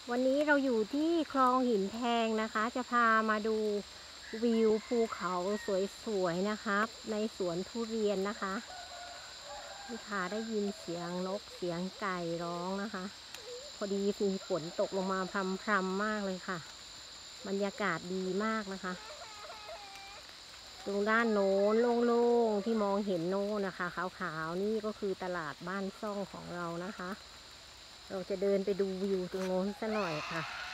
วันนี้เราอยู่ที่คลองหินแพงนะคะ จะพามาดูวิวภูเขาสวยๆนะครับในสวนทุเรียนนะคะนี่ค่ะได้ยินเสียงนกเสียงไก่ร้องนะคะ พอดีมีฝนตกลงมาพรำๆมากเลยค่ะบรรยากาศดีมากนะคะตรงด้านโน้นโล่งๆที่มองเห็นโน้นนะคะขาวๆนี่ก็คือตลาดบ้านซ่องของเรานะคะเราจะเดินไปดูวิวตรงโน้นซะหน่อยค่ะ